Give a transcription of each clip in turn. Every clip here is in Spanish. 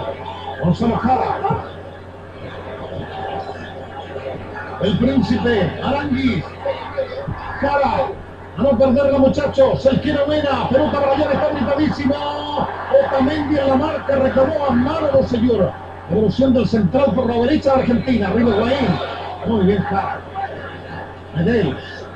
Gonzalo Jara. El Príncipe, Aranguis. Jara. A no perderla, muchachos. El quiere Mena. Pelota para allá, está gritadísima. Otamendi a la marca. Reclamó a mano, señor. Evolución del central por la derecha de Argentina. Arriba Higuaín. Muy bien, Jara. Medel.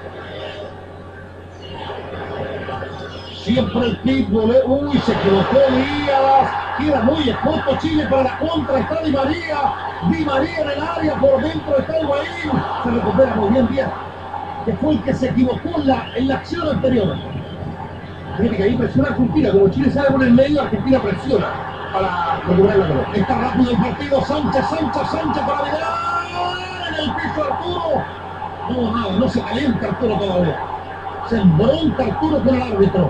Siempre el pitbull. Uy, se equivocó Díaz. Queda muy escoto Chile para la contra. Está Di María. Di María en el área. Por dentro está Higuaín. Se recupera muy bien Díaz, que fue el que se equivocó en la acción anterior. Fíjate que ahí presiona Argentina. Como Chile sale por el medio, Argentina presiona para recuperar la pelota. Está rápido el partido. Sánchez para Vidal. En el piso Arturo. No, nada, no se calienta Arturo todavía. Se embronca Arturo con el árbitro.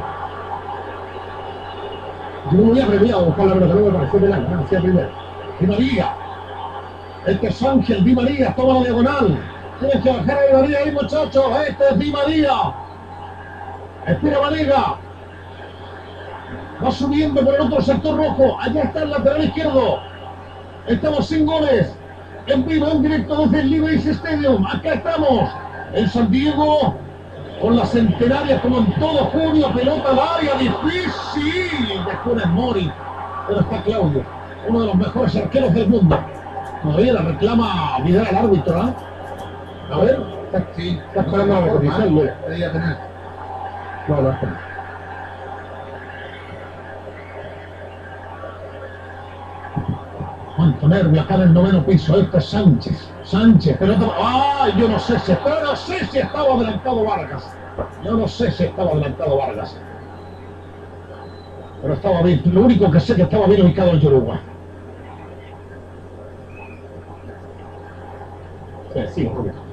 Yo no había premiado a buscar la pelota, no me pareció penal, hacía primero. Di María. Este es Ángel Di María, toma la diagonal. Tienes que bajar a Di María ahí, muchachos. Este es Di María. Espera Vanega. Va subiendo por el otro sector rojo. Allá está el lateral izquierdo. Estamos sin goles. En vivo, en directo desde el Liberty Stadium. Acá estamos. En San Diego. Con las centenarias como en todo junio. Pelota al área. Difícil. De Funes Mori. Pero está Claudio. Uno de los mejores arqueros del mundo. Todavía la reclama Vidal al árbitro, ¿ah? A ver. Sí. Está esperando la repetición, mira. Debería tener. No es penal. Cuánto nervio acá en el noveno piso. Este es Sánchez, pelota. ¡Ay! Yo no sé si estaba adelantado Vargas. Pero estaba bien. Lo único que sé que estaba bien ubicado el Uruguay. Sí,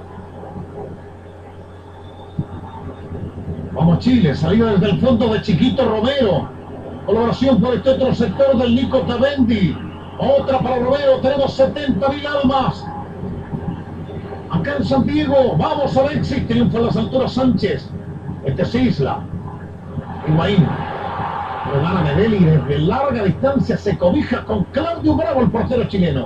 vamos Chile, salida desde el fondo de Chiquito Romero. Colaboración por este otro sector del Nico Otamendi. Otra para Romero, tenemos 70.000 almas. Acá en San Diego, vamos a Alexis, triunfa en las alturas Sánchez. Este es Isla. Higuaín. Lo gana Medel y desde larga distancia se cobija con Claudio Bravo, el portero chileno.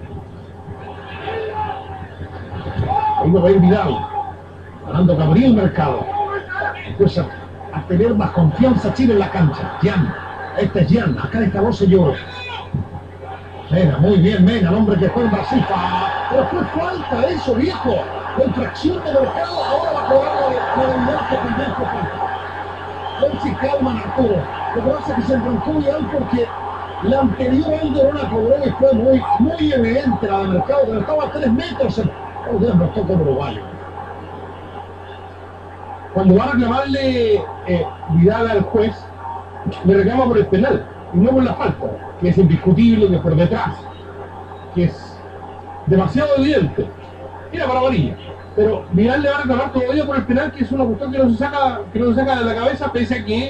Ahí va a ir Vidal. Ganando Gabriel Mercado. Empieza a tener más confianza Chile en la cancha. Jan. Este es Jan. Acá está vos, señor. Mena, muy bien, Mena, el hombre que fue en Brasil. Pero fue falta eso, viejo. La infracción de Mercado. Ahora va a cobrar la del norte también fue falta. A ver si calman Arturo. Lo que pasa es que se entrancó Vidal porque la anterior Aldo no la cobró y fue muy evidente la de Mercado, pero estaba a 3 metros. Oh, Dios, nos toca Uruguay. Cuando va a reclamarle Vidal al juez, le reclama por el penal y no por la falta, que es indiscutible, que es por detrás, que es demasiado evidente. Era para amarilla, pero Vidal le va a reclamar todavía por el penal, que es una cuestión que no se saca de la cabeza, pese a que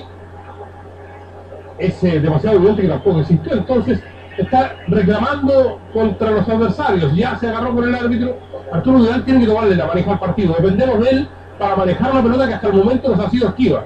es demasiado evidente que tampoco existió. Entonces está reclamando contra los adversarios, ya se agarró con el árbitro. Arturo Vidal tiene que tomarle la maneja al partido, dependemos de él para manejar la pelota que hasta el momento nos ha sido esquiva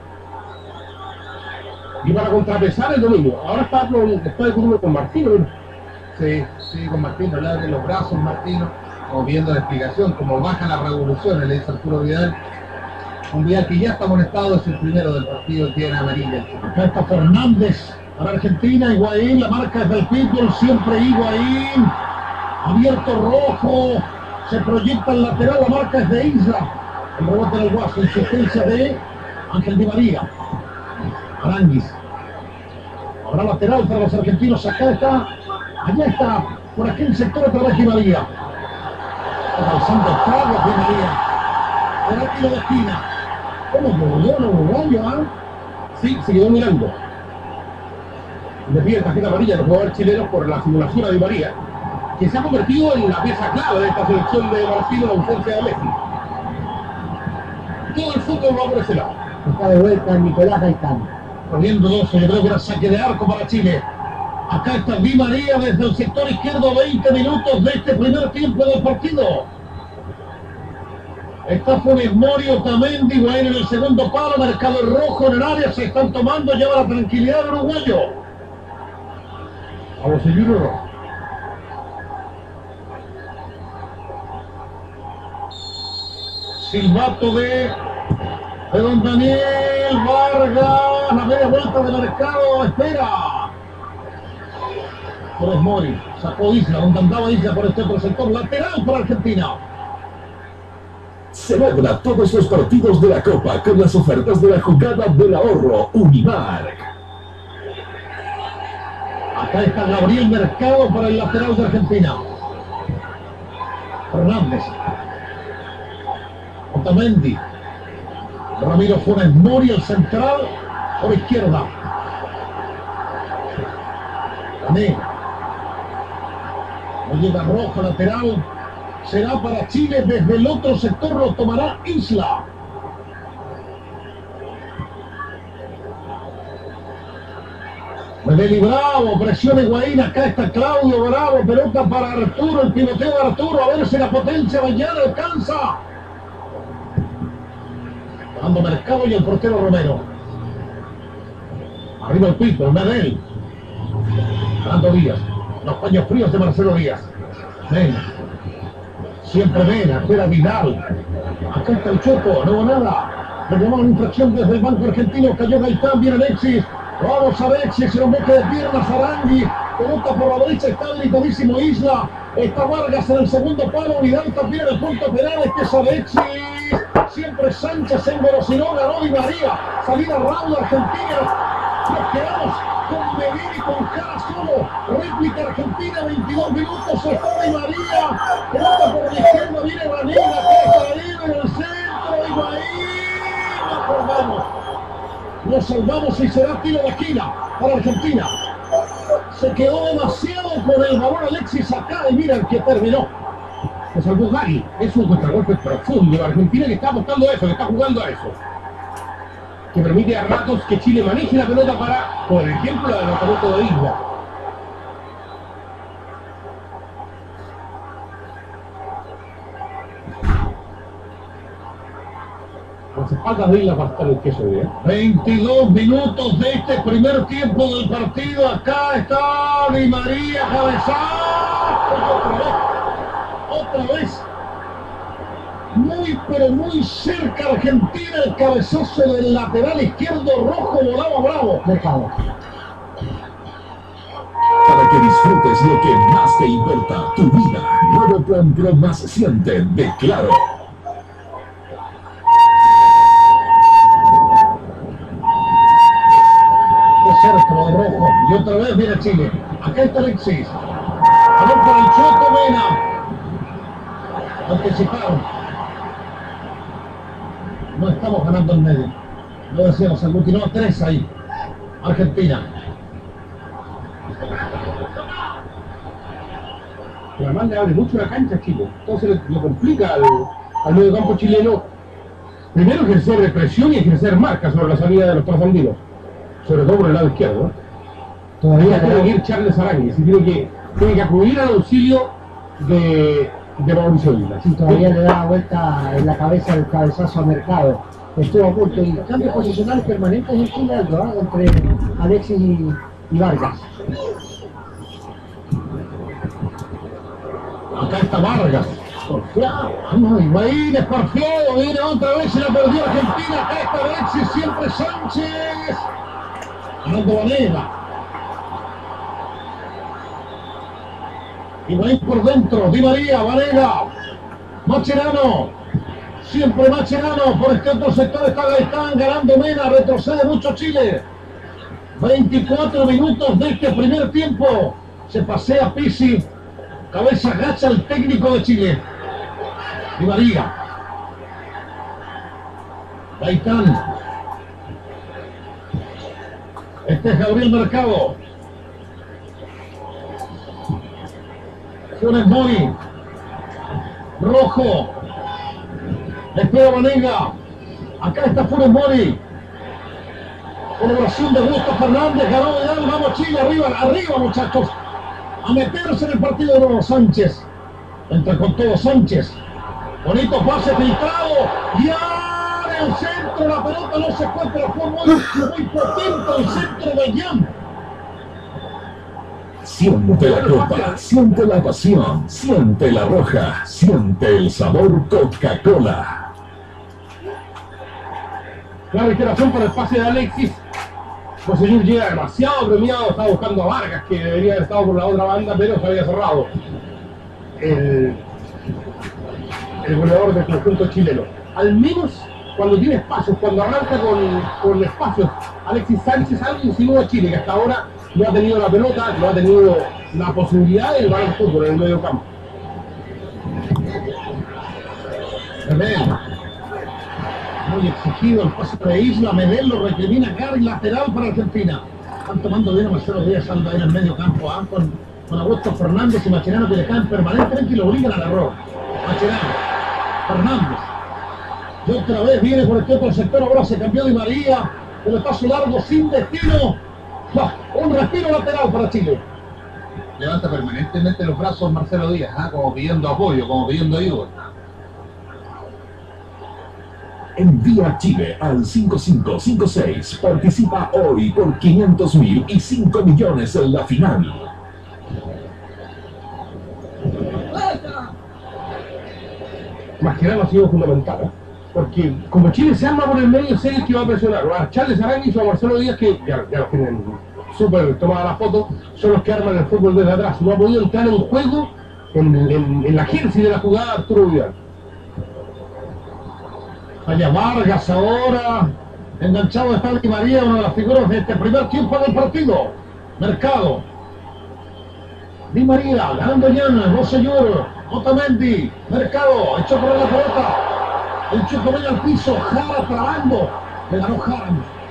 y para contrapesar el dominio. Ahora está discutiendo con Martino. Sí, con Martino, le abre los brazos Martino, como viendo la explicación, como baja la revolución, le dice Arturo Vidal. Un Vidal que ya está amonestado, es el primero del partido, tiene amarilla. Acá está Fernández para Argentina. Higuaín, la marca es del pitbull, siempre Higuaín. Abierto rojo, se proyecta el lateral, la marca es de Isla. El rebote del Guaso, insistencia de Ángel Di María. Aranguis. Habrá lateral para los argentinos. Acá está, allá está, por aquel sector otra vez Di María. Está causando estragos Di María. Por aquí la esquina. ¿Cómo volvió el uruguayo, ah? Sí, se quedó mirando. Le pide tarjeta amarilla a los jugadores chilenos por la simulación a Di María, que se ha convertido en la pieza clave de esta selección de Brasil, la ausencia de Messi. Todo el fútbol va por ese lado. Está de vuelta Nicolás Gaitán. Corriendo 12, yo creo que era saque de arco para Chile. Acá está Di María desde el sector izquierdo, 20 minutos de este primer tiempo del partido. Está Funes Mori, Otamendi, Higuaín en el segundo palo, Mercado rojo en el área, se están tomando, lleva la tranquilidad del uruguayo. A vos, señor. silbato de don Daniel Vargas. La media vuelta de Mercado. Espera. Por Mori. Sacó Isla. Donde andaba Isla por este otro sector. Lateral para Argentina. Celebra todos los partidos de la Copa con las ofertas de la jugada del ahorro Unimark. Acá está Gabriel Mercado para el lateral de Argentina. Fernández. Otamendi. Ramiro Funes Mori, el central, por izquierda. Gané. No llega Rojo, lateral. Será para Chile, desde el otro sector lo tomará Isla. Medellín Bravo, presión Higuaín, acá está Claudio Bravo, pelota para Arturo, el piloteo de Arturo, a ver si la potencia mañana alcanza. Dando Mercado y el portero Romero. Arriba el Pipo, Medel. Dando Díaz, los paños fríos de Marcelo Díaz. Mena. Siempre Mena, espera Vidal. Acá está el Choco, no hubo nada. Le llamaron infracción desde el banco argentino, cayó Gaitán, viene Alexis. Vamos Alexis, se lo mete de piernas Arangui. Pelota por la derecha, está habilitadísimo Isla. Está Vargas en el segundo palo, Vidal también en el punto penal, este es Alexis. Siempre Sánchez engolosinó, ganó Di María. Salida Raúl Argentina. Nos quedamos con Medellín y con Jara solo. Réplica Argentina, 22 minutos, está Di María. Pelota por la izquierda, viene Vanega, que está ahí en el centro, Higuaín. Nos salvamos. Nos salvamos y será tiro de esquina para Argentina. Se quedó demasiado con el balón Alexis acá y mira el que terminó. Se salvó Gary. Es un contragolpe profundo. Argentina que está apostando a eso, que está jugando a eso. Que permite a ratos que Chile maneje la pelota para, por ejemplo, la lanzamiento de Isla. Las espaldas de Isla para estar el queso bien. 22 minutos de este primer tiempo del partido. Acá está Di María, cabezazo. Otra vez. Muy pero muy cerca Argentina, el cabezazo del lateral izquierdo Rojo, volaba Bravo. Mercado. Para que disfrutes lo que más te importa, tu vida. Nuevo Plan Pro Más Siente de Claro. Cerca lo de Rojo. Y otra vez viene Chile. Acá está Alexis. Balón para el Choco Mena. Anticiparon. No estamos ganando en medio. Lo decíamos, el continuó 3 ahí. Argentina. Que además le abre mucho la cancha, chicos. Entonces le complica al medio campo chileno. Primero ejercer presión y ejercer marca sobre la salida de los trasandinos. Sobre todo por el lado izquierdo, ¿no? Todavía tiene que ir Charles Aránguiz y tiene que acudir al auxilio de Mauricio Isla. Sí, todavía le da vuelta en la cabeza el cabezazo a Mercado. Estuvo a punto y cambios posicionales permanentes en Chile, ¿no? Entre Alexis y Vargas. Acá está Vargas. Porfiado. Higuaín es porfiado. Viene otra vez y la perdió Argentina. Acá está Alexis, siempre Sánchez. Ganando Vanega. Higuaín por dentro. Di María, Vanega. Mascherano. Siempre Mascherano. Por este otro sector está Gaitán. Ganando Mena. Retrocede mucho Chile. 24 minutos de este primer tiempo. Se pasea Pizzi. Cabeza agacha el técnico de Chile. Di María. Gaitán. Este es Gabriel Mercado. Funes Mori. Rojo. Espera Vanega. Acá está Funes Mori. Celebración de Gusto Fernández. Ganó Vidal. Vamos Chile. Arriba, arriba muchachos. A meterse en el partido de nuevo Sánchez. Entra con todo Sánchez. Bonito pase filtrado. Ya en el centro. La pelota no se fue, pero fue muy potente el centro de Jan. Siente la copa, siente la pasión, siente la roja, siente el sabor Coca-Cola. La reiteración para el pase de Alexis. Bocellur llega demasiado premiado, está buscando a Vargas, que debería haber estado por la otra banda, pero se había cerrado el goleador del conjunto chileno. Al menos cuando tiene espacios, cuando arranca con espacios, Alexis Sánchez algo insinúa a Chile, que hasta ahora no ha tenido la pelota, no ha tenido la posibilidad de jugar el fútbol en el medio campo. Medel, muy exigido el pase de Isla. Medel lo recrimina Gary, lateral para Argentina. Están tomando bien a Marcelo Díaz Alba en el medio campo, con Augusto Fernández y Mascherano, que le caen permanentemente y lo obligan al error. Mascherano, Fernández, y otra vez viene por este otro sector. Ahora se cambió Di María, pelotazo largo sin destino. Un respiro lateral para Chile. Levanta permanentemente los brazos Marcelo Díaz, como pidiendo apoyo, como pidiendo ayuda. Envía a Chile al 5556. Participa hoy por 500.000 y 5 millones en la final. Mascherano ha sido fundamental, porque como Chile se arma por el medio, sé el que va a presionar. A Charles Aránguiz o a Marcelo Díaz, que ya los tienen súper tomada la foto, son los que arman el fútbol desde atrás. No ha podido entrar en juego en la génesis de la jugada Arturo Vidal. Allá Vargas ahora, enganchado está Di María, una de las figuras de este primer tiempo del partido. Mercado, Di María, ganando Llanas, Bocellur, Otamendi, Mercado, echó por la pelota, el chico viene al piso, Jara trabando, le ganó Jara.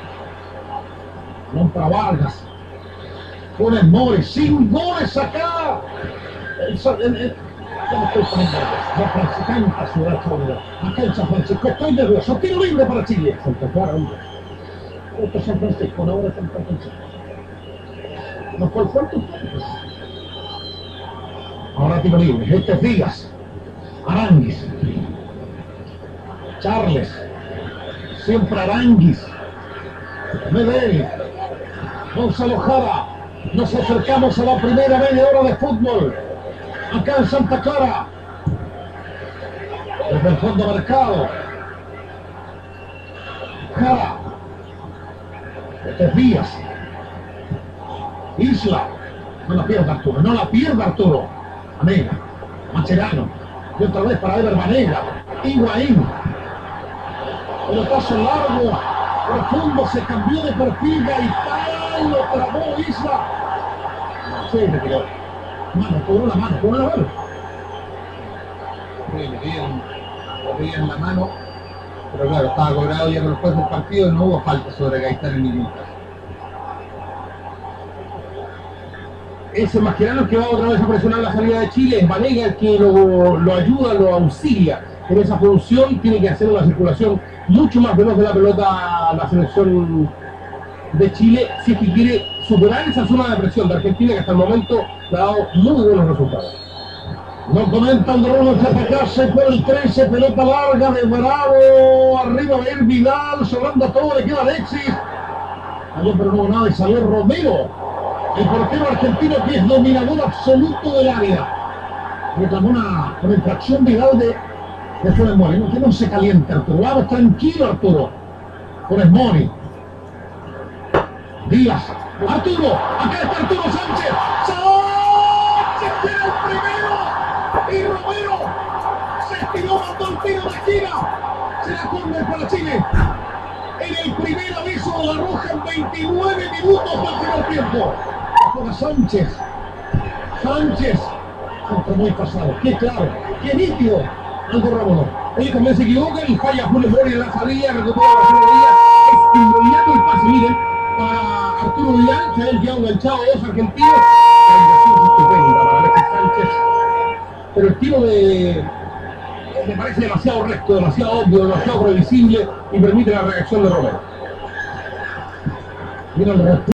No para Vargas, Funes Mori, sin goles acá. Ya me estoy poniendo nervioso. Tanta ciudad, acá en San Francisco, estoy nervioso. Tiro libre para Chile. Santa Clara, hombre. Esto es San Francisco, no ahora San Francisco. ¿No fue el cuarto? Ahora tiro libre. Este es Díaz, Aránguiz, Charles, siempre Aránguiz, Medel, Gonzalo Jara. Nos acercamos a la primera media hora de fútbol acá en Santa Clara. Desde el fondo Mercado, Jara, este es Díaz, Isla. No la pierda Arturo, no la pierda Arturo. Vanega, Mascherano, y otra vez para Ever Vanega, Higuaín, pelotazo largo, profundo, se cambió de perfil, Gaitán, lo trabó Isla. Sí, se tiró. Mano, cobró la mano. Le pedían la mano, pero claro, estaba cobrado ya por el juez del partido y no hubo falta sobre Gaitán en ningún caso. Ese Mascherano que va otra vez a presionar la salida de Chile, es Vanega el que lo ayuda, lo auxilia en esa función. Tiene que hacer una circulación mucho más veloz de la pelota a la selección de Chile si es que quiere superar esa zona de presión de Argentina, que hasta el momento le ha dado muy buenos resultados. Nos comentan Bruno que atacarse por el 13, pelota larga de Bravo, arriba de Ir Vidal, sobrando todo, le queda Alexis. Cayó pero no hubo nada y salió Romero, el portero argentino, que es dominador absoluto del área. Reclamó una infracción Vidal de Funes Mori. Que no se caliente Arturo, vamos tranquilo Arturo. Funes Mori, Díaz, Arturo, acá está Arturo Sánchez. ¡Sánchez tiene el primero! Y Romero se estiró, mandó el tiro de esquina. Será córner para Chile. En el primer aviso de la roja en 29 minutos del primer tiempo. Juega Sánchez. Centro muy pasado. Qué claro, qué nítido. Algo Ramón. Ellos también se equivocan y falla Funes Mori en la salida, recupera la salida. Es inmediato el pase, miren, para Arturo Vidal, se habían quedado enganchados dos argentinos. La indicación es estupenda para Alexis Sánchez. Pero el tiro me parece demasiado recto, demasiado obvio, demasiado previsible y permite la reacción de Romero. Mira el